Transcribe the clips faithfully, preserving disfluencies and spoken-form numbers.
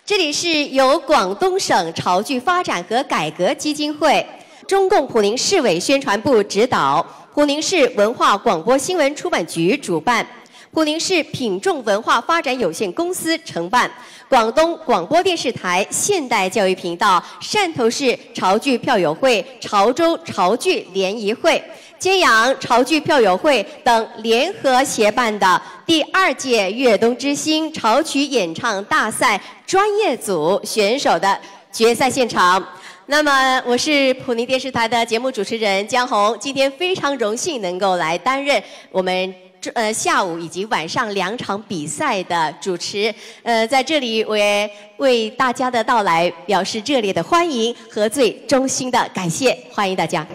这里是由广东省潮剧发展和改革基金会、中共普宁市委宣传部指导、普宁市文化广播新闻出版局主办，普宁市品众文化发展有限公司承办，广东广播电视台现代教育频道、汕头市潮剧票友会、潮州潮剧联谊会、揭阳潮剧票友会等联合协办的第二届粤东之星潮曲演唱大赛专业组选手的决赛现场。那么，我是普宁电视台的节目主持人江红，今天非常荣幸能够来担任我们呃下午以及晚上两场比赛的主持。呃，在这里我也为大家的到来表示热烈的欢迎和最衷心的感谢，欢迎大家。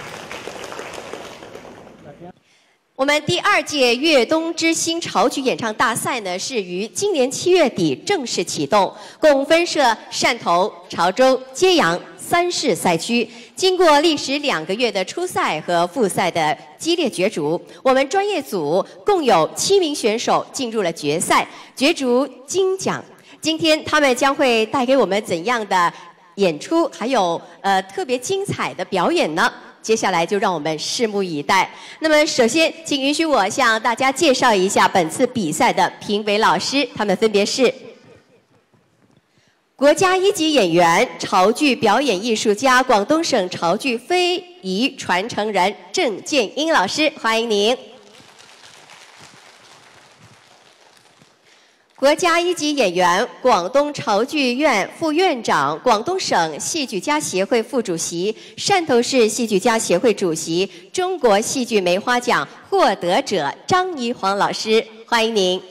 我们第二届粤东之星潮曲演唱大赛呢，是于今年七月底正式启动，共分设汕头、潮州、揭阳三市赛区。经过历时两个月的初赛和复赛的激烈角逐，我们专业组共有七名选手进入了决赛，角逐金奖。今天他们将会带给我们怎样的演出，还有呃特别精彩的表演呢？接下来就让我们拭目以待。那么，首先，请允许我向大家介绍一下本次比赛的评委老师，他们分别是国家一级演员、潮剧表演艺术家、广东省潮剧非遗传承人郑建英老师，欢迎您。国家一级演员、广东潮剧院副院长、广东省戏剧家协会副主席、汕头市戏剧家协会主席、中国戏剧梅花奖获得者张怡煌老师，欢迎您。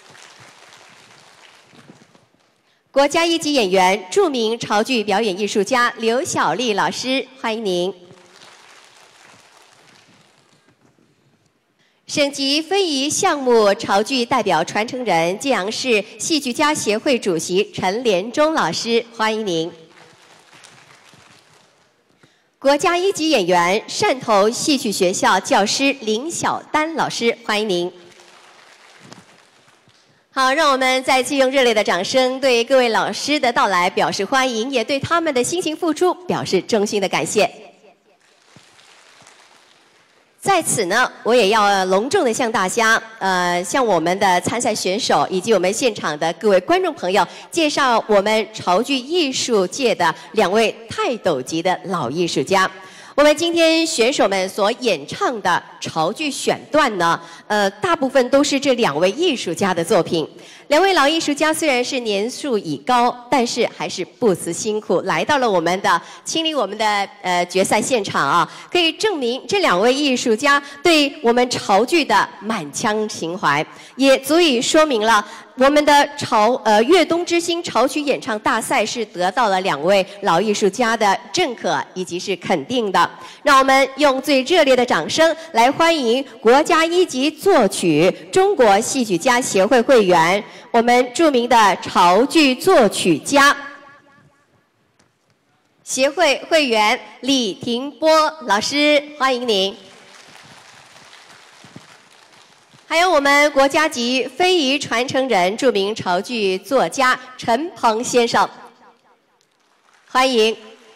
国家一级演员、著名潮剧表演艺术家刘小丽老师，欢迎您。省级非遗项目潮剧代表传承人、揭阳市戏剧家协会主席陈连忠老师，欢迎您。国家一级演员、汕头戏曲学校教师林小丹老师，欢迎您。好，让我们再次用热烈的掌声对各位老师的到来表示欢迎，也对他们的辛勤付出表示衷心的感谢。在此呢，我也要隆重的向大家，呃，向我们的参赛选手以及我们现场的各位观众朋友介绍我们潮剧艺术界的两位泰斗级的老艺术家。我们今天选手们所演唱的潮剧选段呢，呃，大部分都是这两位艺术家的作品。两位老艺术家虽然是年数已高，但是还是不辞辛苦来到了我们的亲临我们的呃决赛现场啊，可以证明这两位艺术家对我们潮剧的满腔情怀，也足以说明了我们的潮呃粤东之星潮曲演唱大赛是得到了两位老艺术家的认可以及是肯定的。让我们用最热烈的掌声来欢迎国家一级作曲中国戏剧家协会会员，我们著名的潮剧作曲家协会会员李廷波老师，欢迎您。还有我们国家级非遗传承人、著名潮剧作家陈鹏先生，欢迎。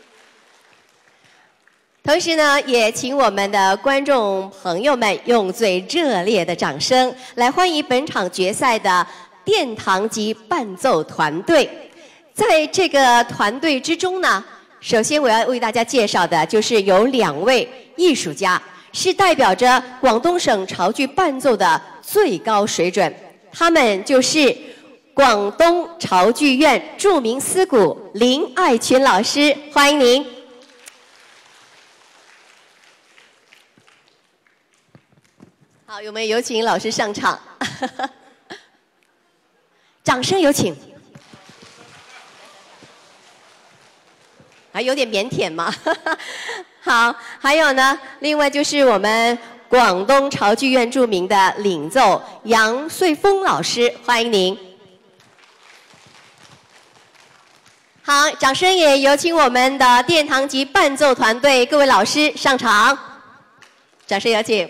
同时呢，也请我们的观众朋友们用最热烈的掌声来欢迎本场决赛的殿堂级伴奏团队。在这个团队之中呢，首先我要为大家介绍的就是有两位艺术家，是代表着广东省潮剧伴奏的最高水准，他们就是广东潮剧院著名司鼓林爱群老师，欢迎您。好，我们有请老师上场，掌声有请。还有点腼腆嘛。好，还有呢，另外就是我们广东潮剧院著名的领奏杨穗峰老师，欢迎您。好，掌声也有请我们的殿堂级伴奏团队各位老师上场，掌声有请。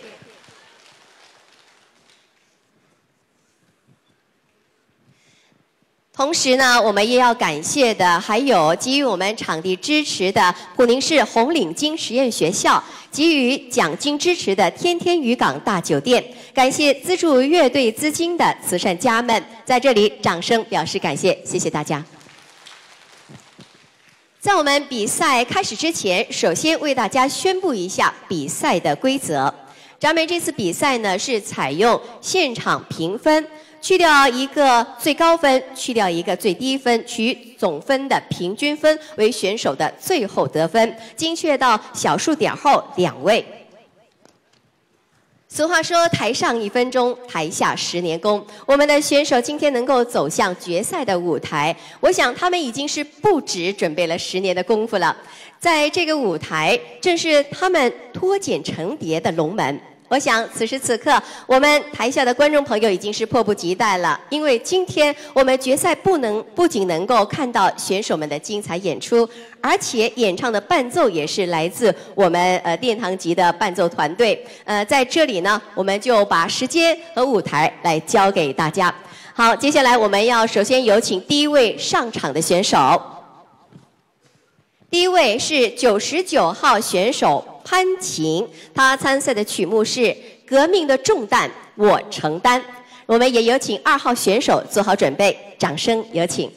同时呢，我们也要感谢的还有给予我们场地支持的普宁市红领巾实验学校，给予奖金支持的天天渔港大酒店，感谢资助乐队资金的慈善家们，在这里掌声表示感谢，谢谢大家。在我们比赛开始之前，首先为大家宣布一下比赛的规则。咱们这次比赛呢是采用现场评分。 去掉一个最高分，去掉一个最低分，取总分的平均分为选手的最后得分，精确到小数点后两位。俗话说：“台上一分钟，台下十年功。”我们的选手今天能够走向决赛的舞台，我想他们已经是不止准备了十年的功夫了。在这个舞台，正是他们脱茧成蝶的龙门。 我想，此时此刻，我们台下的观众朋友已经是迫不及待了，因为今天我们决赛不能不仅能够看到选手们的精彩演出，而且演唱的伴奏也是来自我们呃殿堂级的伴奏团队。呃，在这里呢，我们就把时间和舞台来交给大家。好，接下来我们要首先有请第一位上场的选手。第一位是九十九号选手。 潘晴，她参赛的曲目是《革命的重担我承担》。我们也有请二号选手做好准备，掌声有请。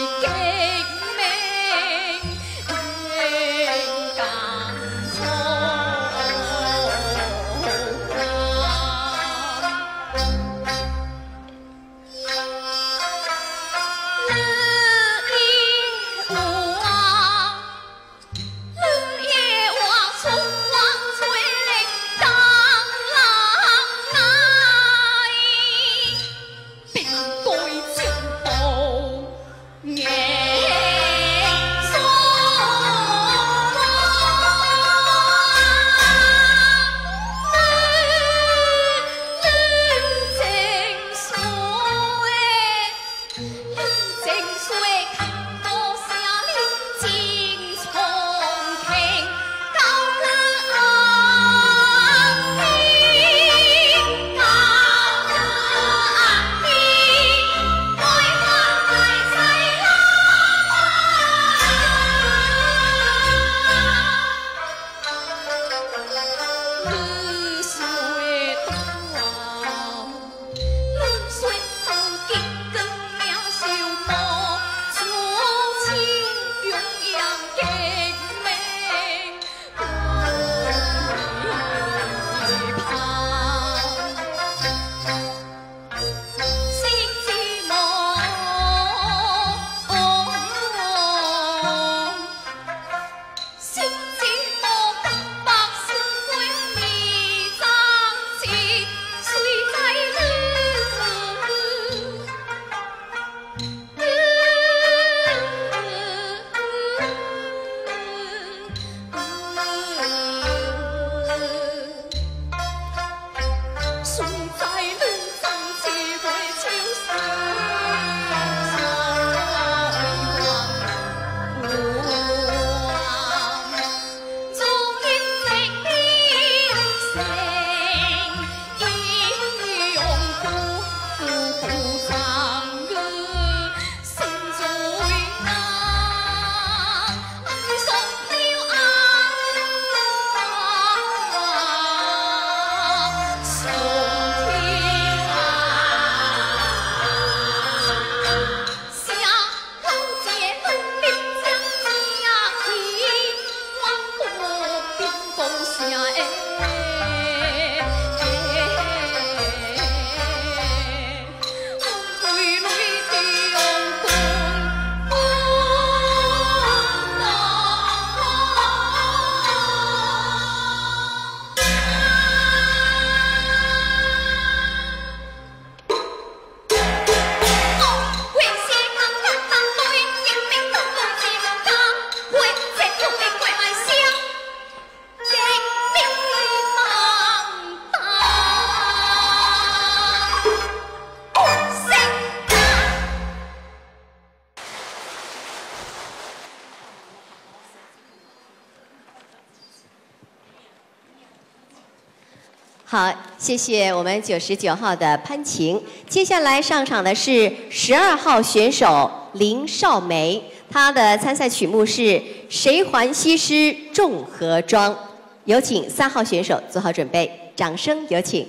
好，谢谢我们九十九号的潘晴。接下来上场的是十二号选手林少梅，她的参赛曲目是《谁还西施众河庄》。有请三号选手做好准备，掌声有请。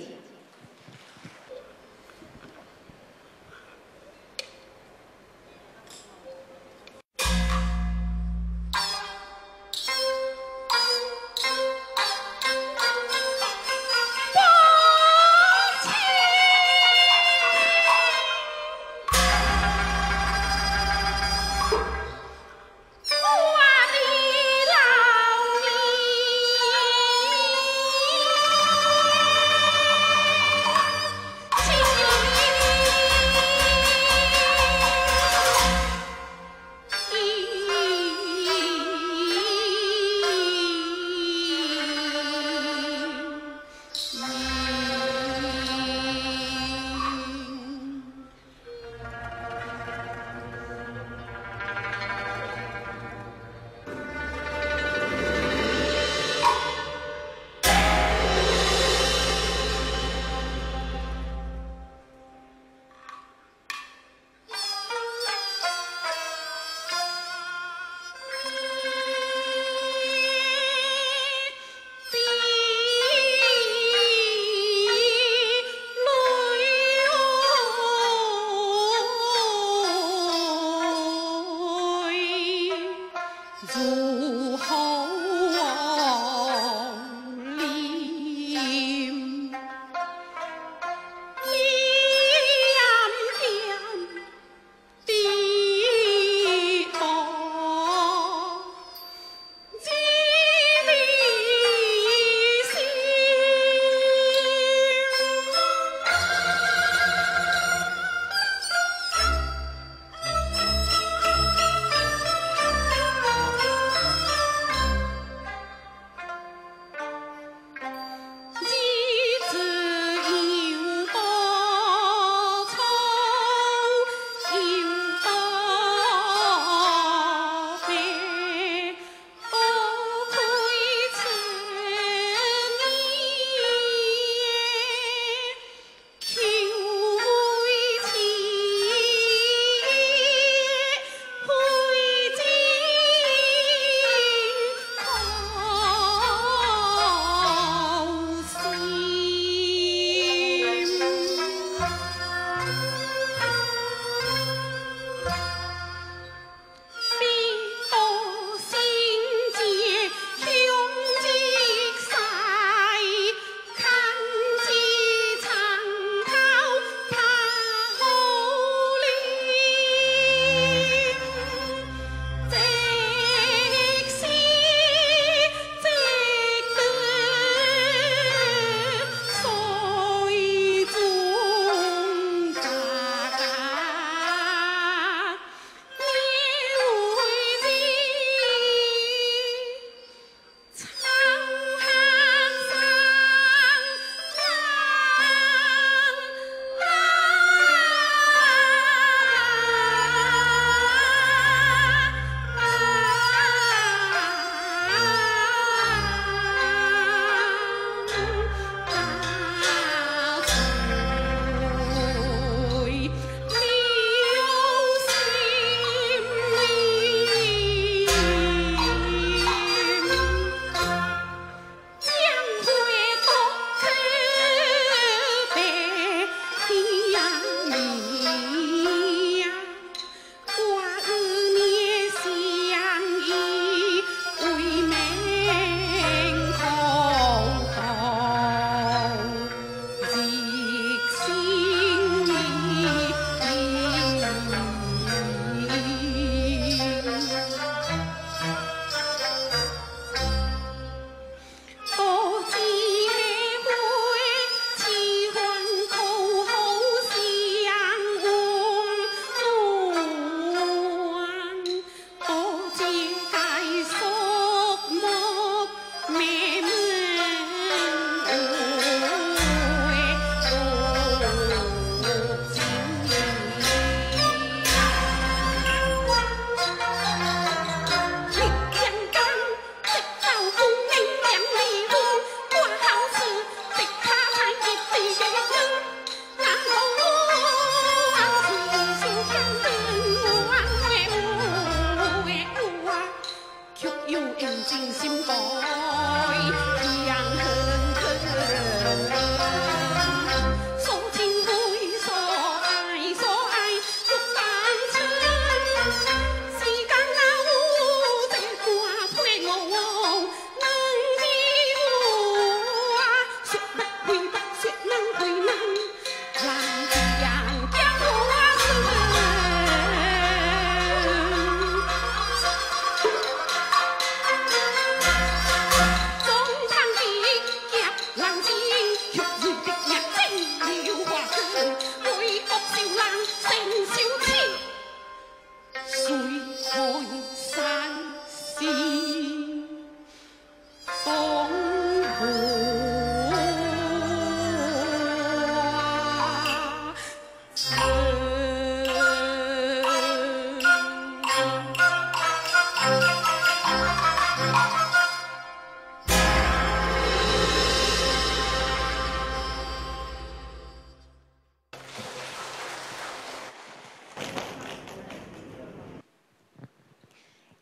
我的老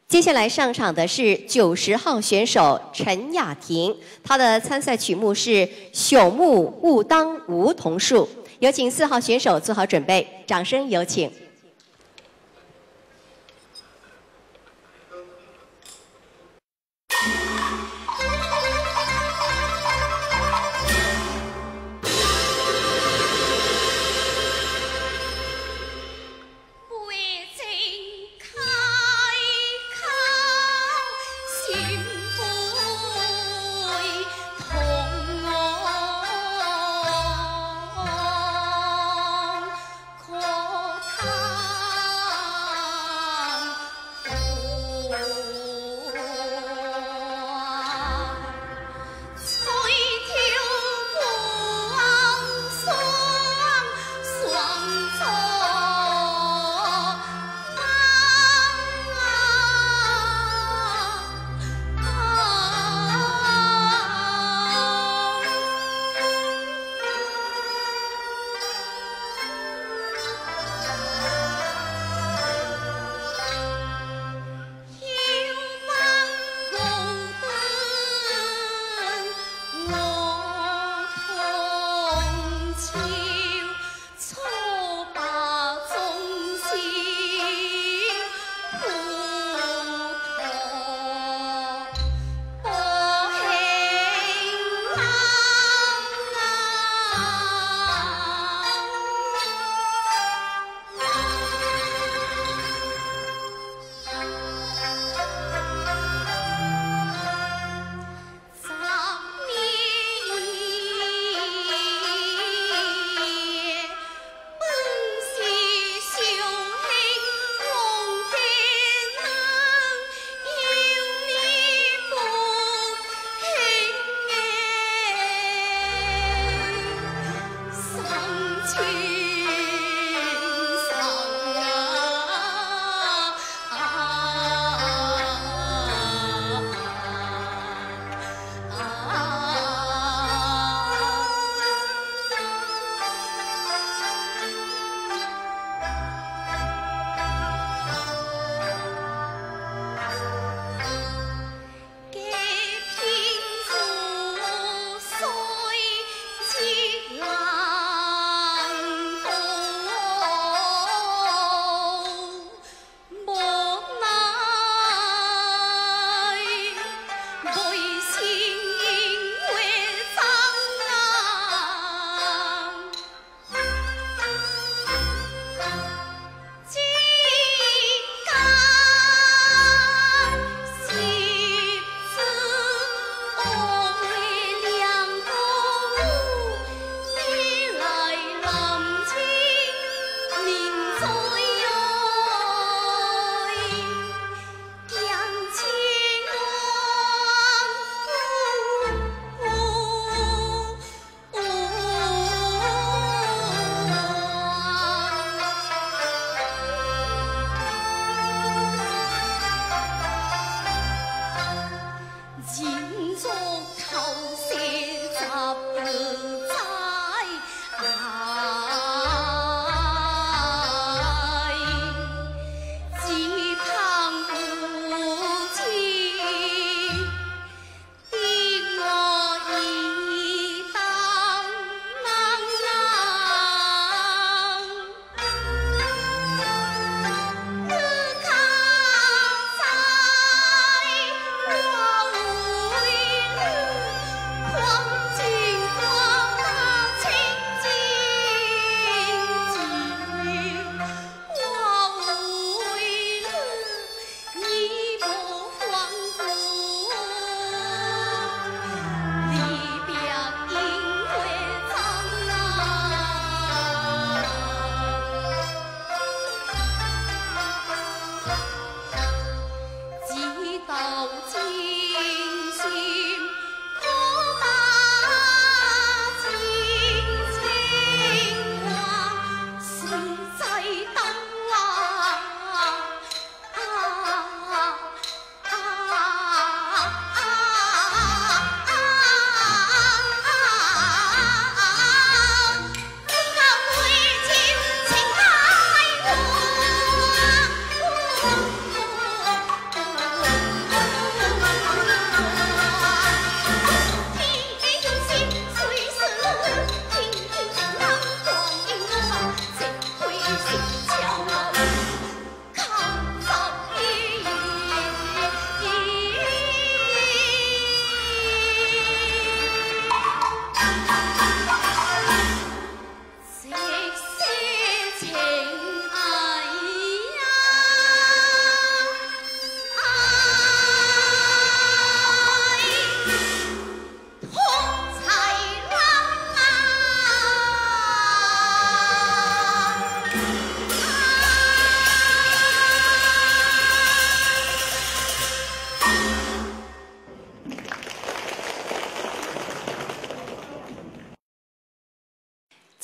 接下来上场的是九十号选手陈雅婷，她的参赛曲目是《朽木勿当梧桐树》。有请四号选手做好准备，掌声有请。 他。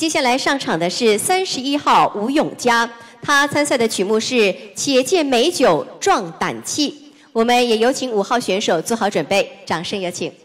接下来上场的是三十一号吴永嘉，他参赛的曲目是《且见美酒壮胆气》。我们也有请五号选手做好准备，掌声有请。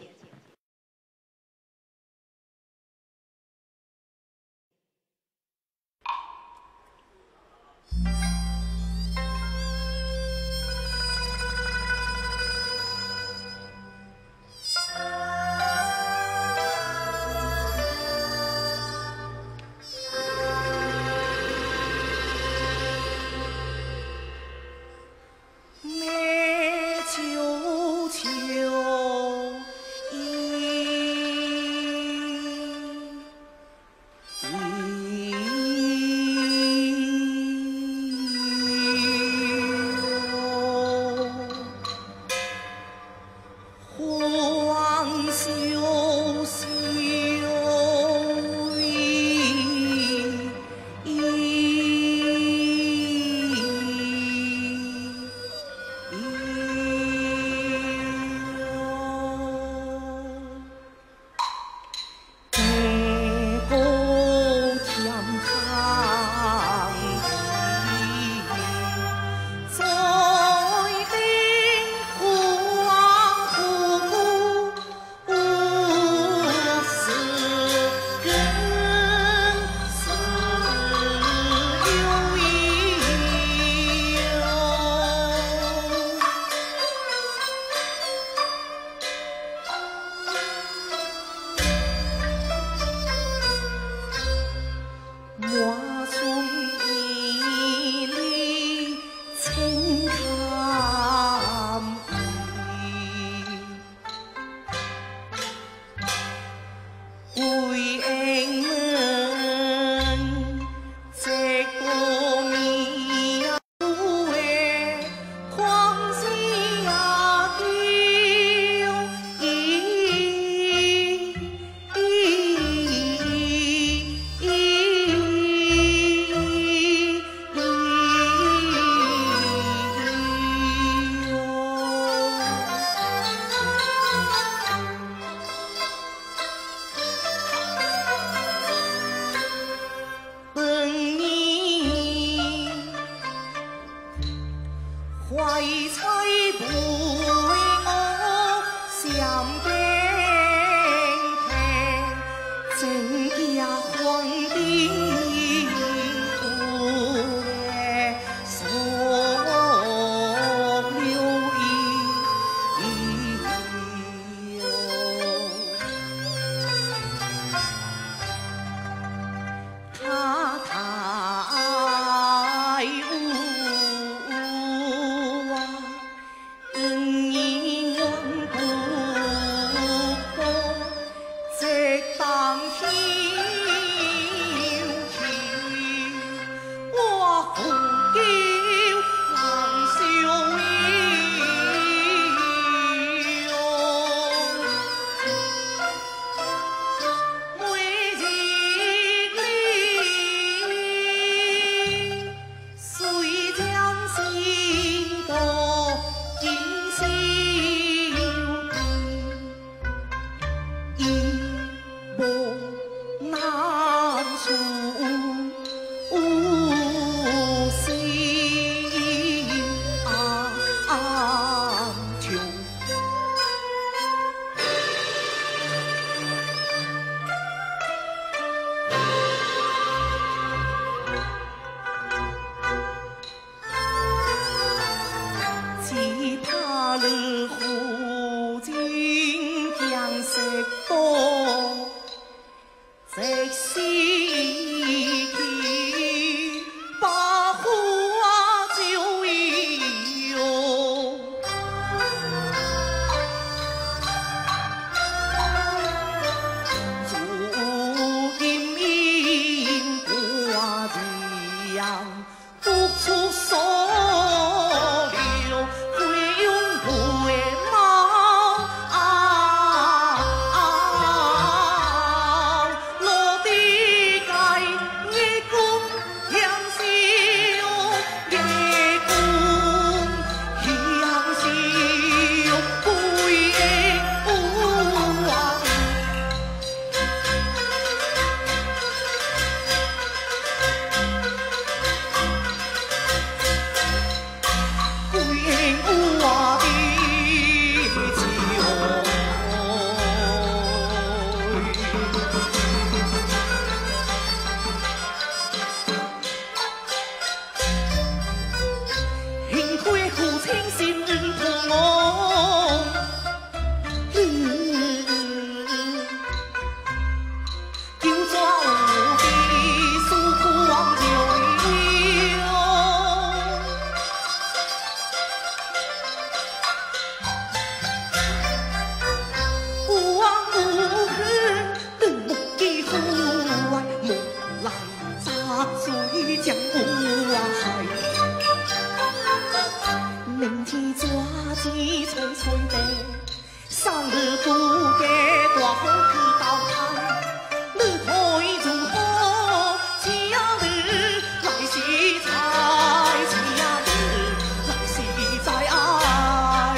来明天抓子吹吹地，三日渡家大风去到开，你看伊如何？请你来是在，请你来是在爱。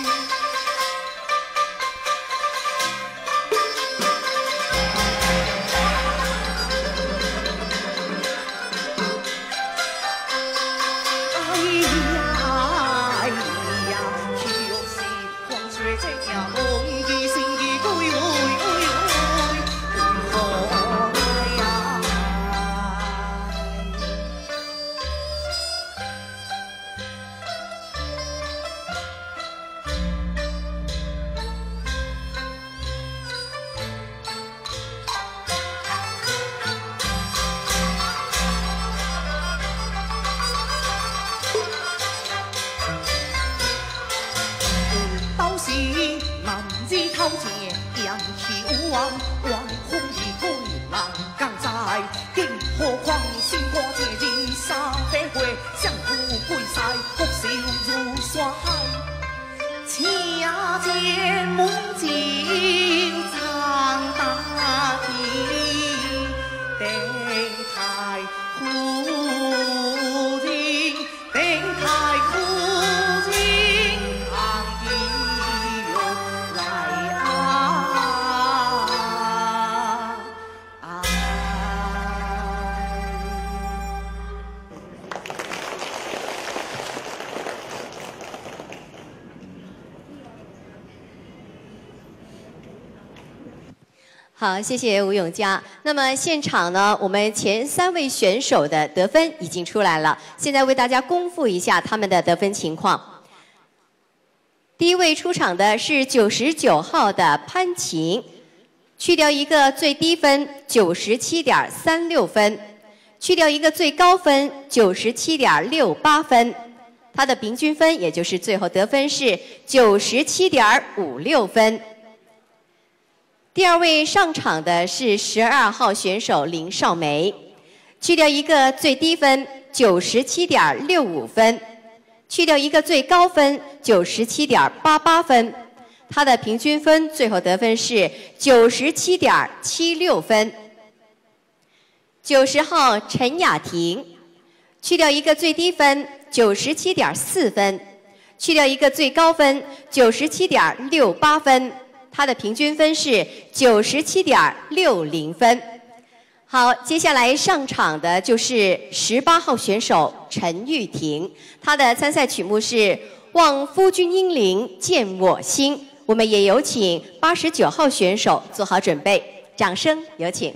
好，谢谢吴永嘉。那么现场呢，我们前三位选手的得分已经出来了，现在为大家公布一下他们的得分情况。第一位出场的是九十九号的潘晴，去掉一个最低分九十七点三六分，去掉一个最高分九十七点六八分，他的平均分也就是最后得分是九十七点五六分。第二位上场的是十二号选手林少梅，去掉一个最低分九十七点六五分，去掉一个最高分九十七点八八分，她的平均分最后得分是九十七点七六分。九十号陈雅婷，去掉一个最低分九十七点四分，去掉一个最高分九十七点六八分。他的平均分是九十七点六零分。好，接下来上场的就是十八号选手陈玉婷，她的参赛曲目是《望夫君英灵见我心》。我们也有请八十九号选手做好准备，掌声有请。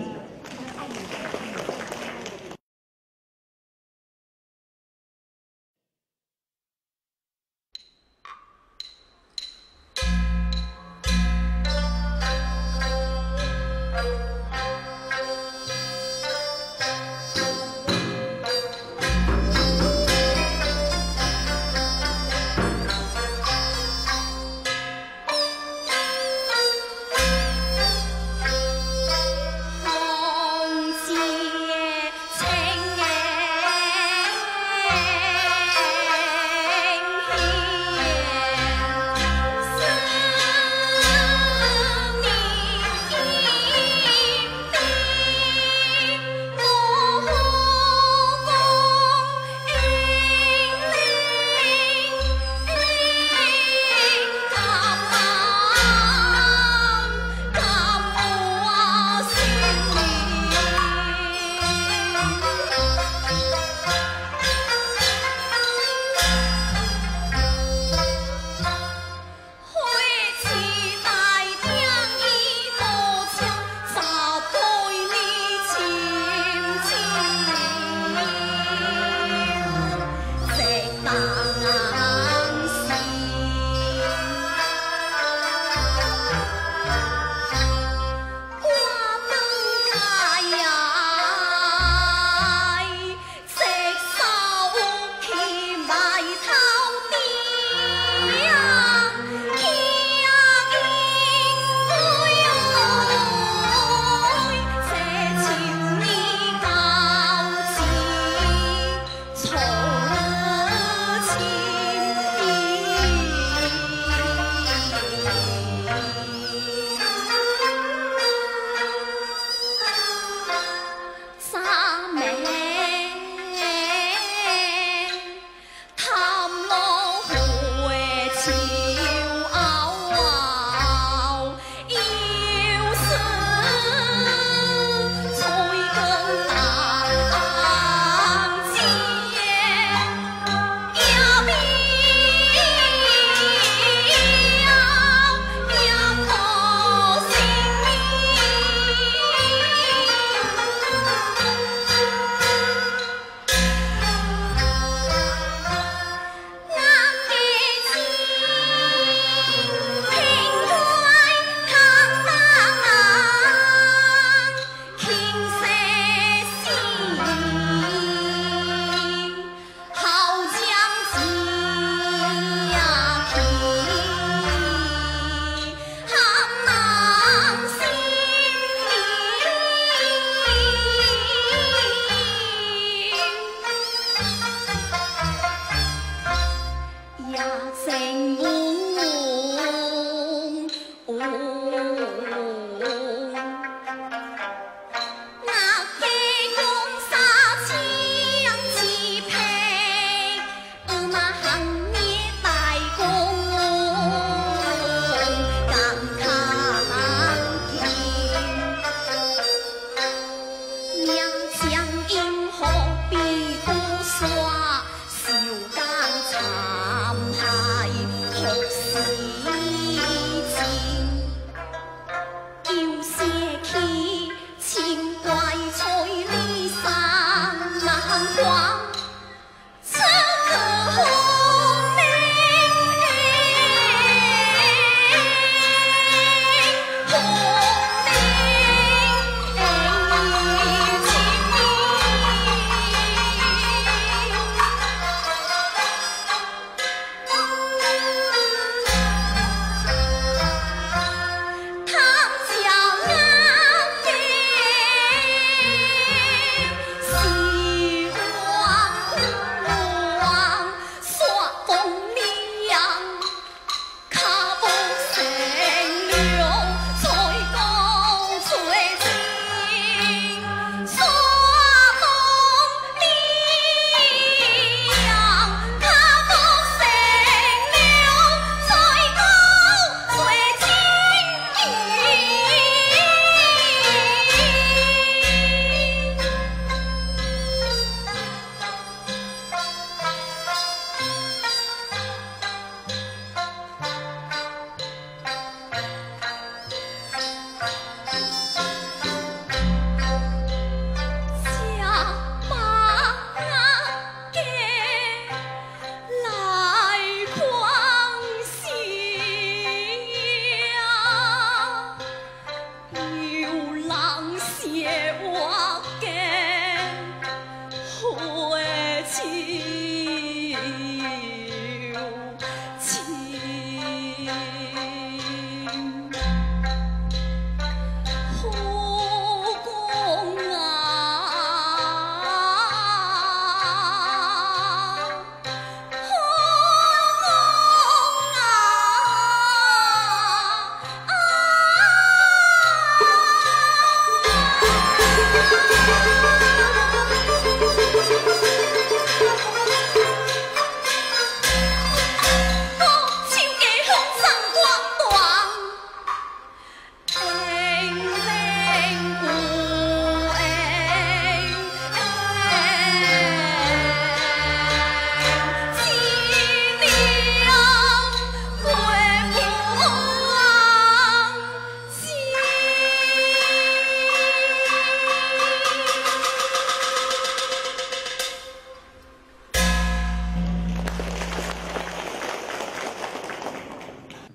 从此起。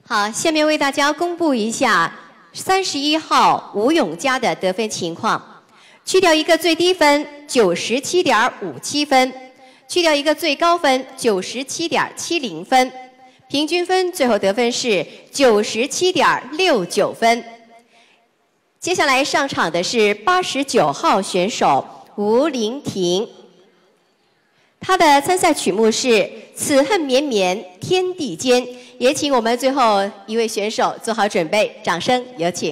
好，下面为大家公布一下三十一号吴永嘉的得分情况。去掉一个最低分九十七点五七分，去掉一个最高分九十七点七零分，平均分最后得分是九十七点六九分。接下来上场的是八十九号选手吴玲婷，她的参赛曲目是《此恨绵绵天地间》。也请我们最后一位选手做好准备，掌声有请。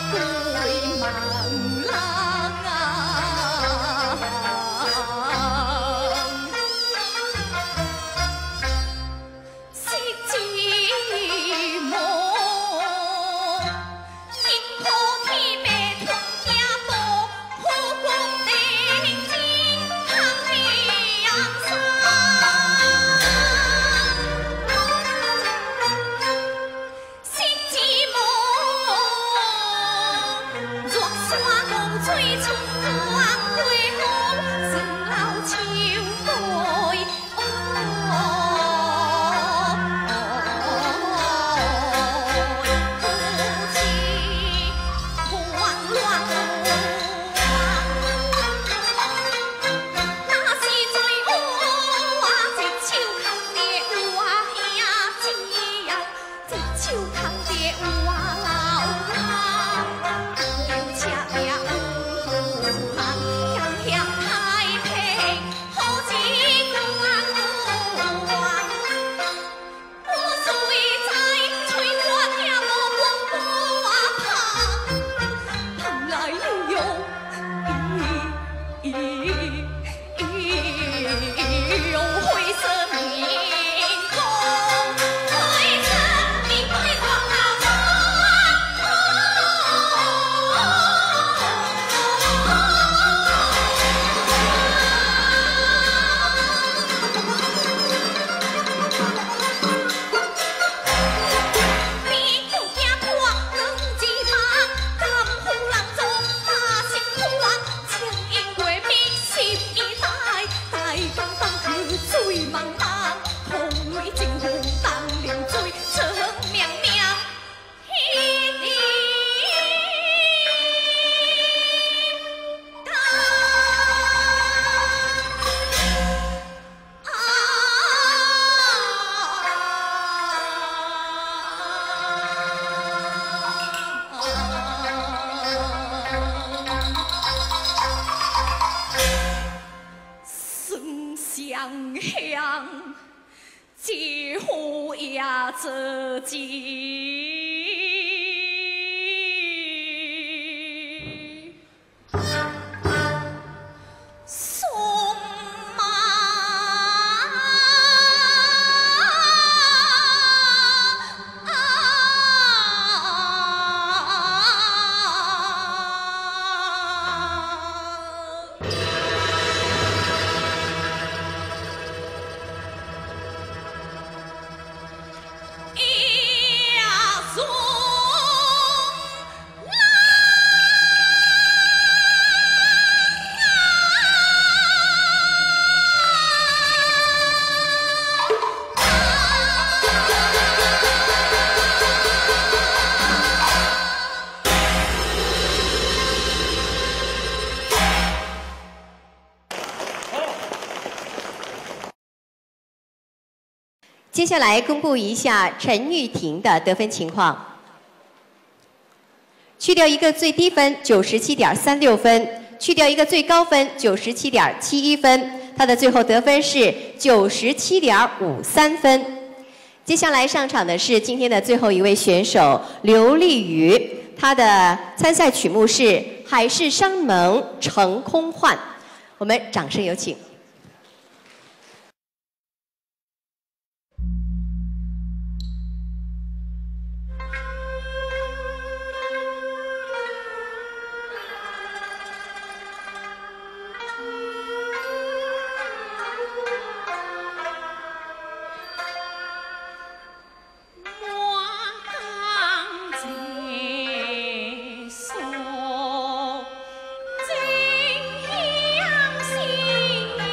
自己。 接下来公布一下陈玉婷的得分情况。去掉一个最低分九十七点三六分，去掉一个最高分九十七点七一分，她的最后得分是九十七点五三分。接下来上场的是今天的最后一位选手刘丽宇，她的参赛曲目是《海誓山盟成空幻》，我们掌声有请。 今夕阳西。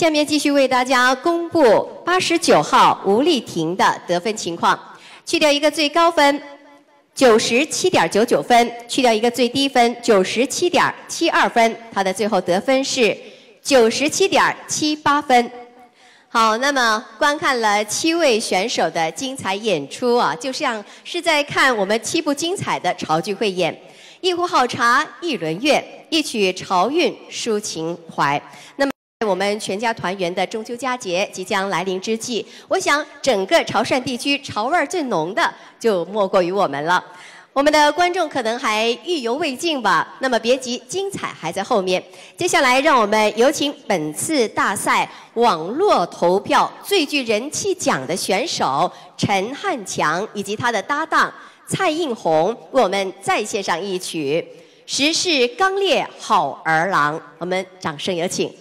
下面继续为大家公布八十九号吴丽婷的得分情况，去掉一个最高分九十七点九九分，去掉一个最低分九十七点七二分，她的最后得分是九十七点七八分。好，那么观看了七位选手的精彩演出啊，就像是在看我们七部精彩的潮剧汇演。一壶好茶，一轮月，一曲潮韵抒情怀。那么，在我们全家团圆的中秋佳节即将来临之际，我想整个潮汕地区潮味最浓的就莫过于我们了。我们的观众可能还意犹未尽吧，那么别急，精彩还在后面。接下来，让我们有请本次大赛网络投票最具人气奖的选手陈汉强以及他的搭档蔡映红，为我们再献上一曲《时势刚烈好儿郎》，我们掌声有请。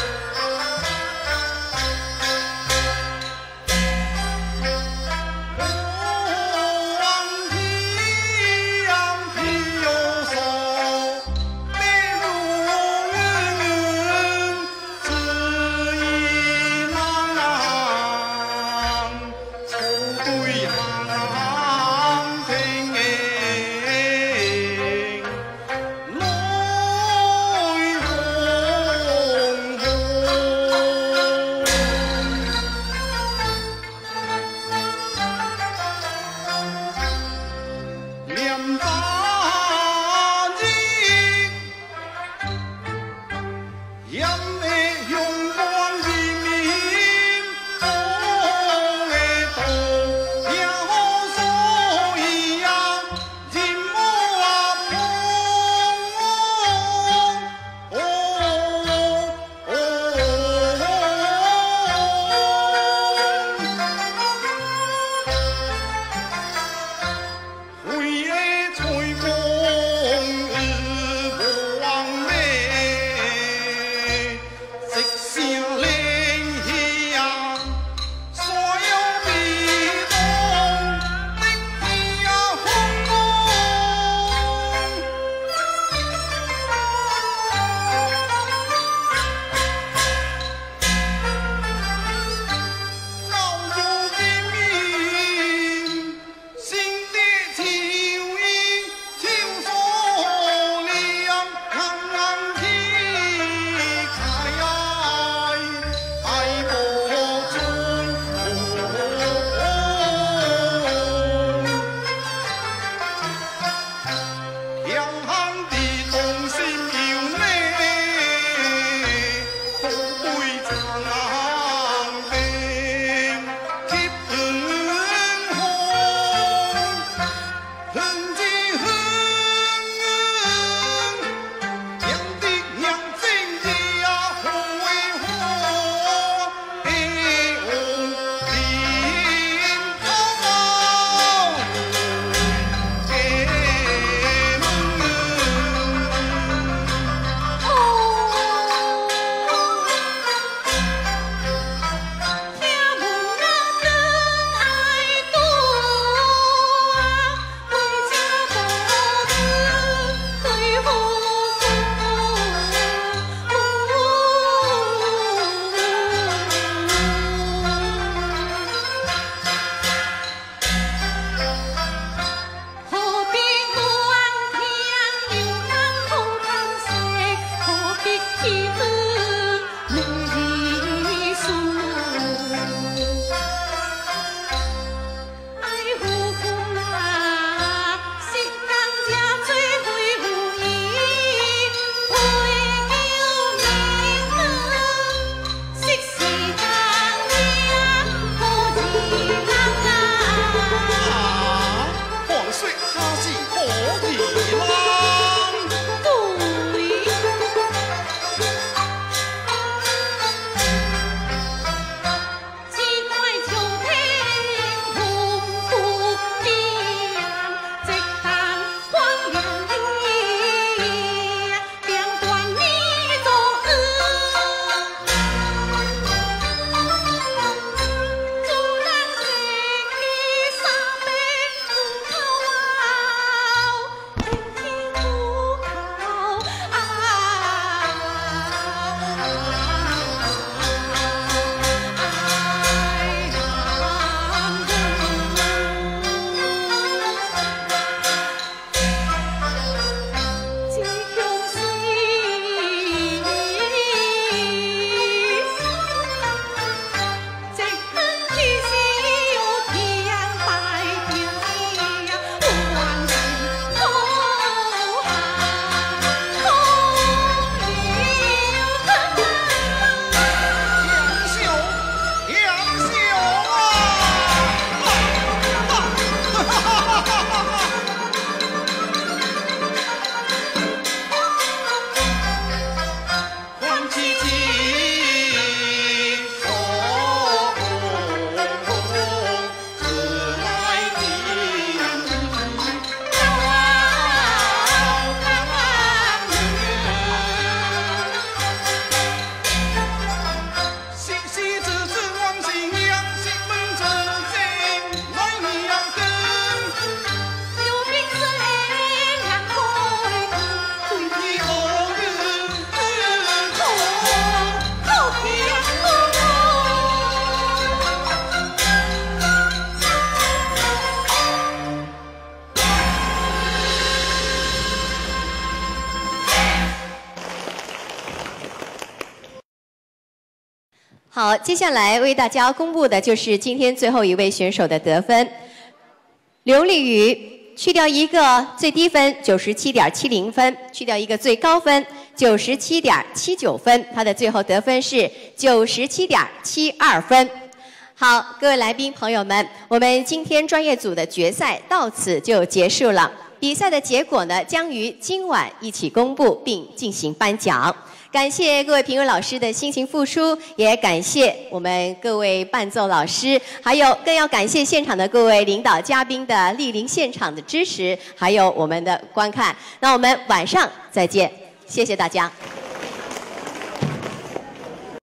啊。 好，接下来为大家公布的就是今天最后一位选手的得分。刘丽宇去掉一个最低分九十七点七零分，去掉一个最高分九十七点七九分，他的最后得分是九十七点七二分。好，各位来宾朋友们，我们今天专业组的决赛到此就结束了。比赛的结果呢，将于今晚一起公布并进行颁奖。感谢各位评委老师的辛勤付出，也感谢我们各位伴奏老师，还有更要感谢现场的各位领导嘉宾的莅临现场的支持，还有我们的观看。那我们晚上再见，谢谢大家。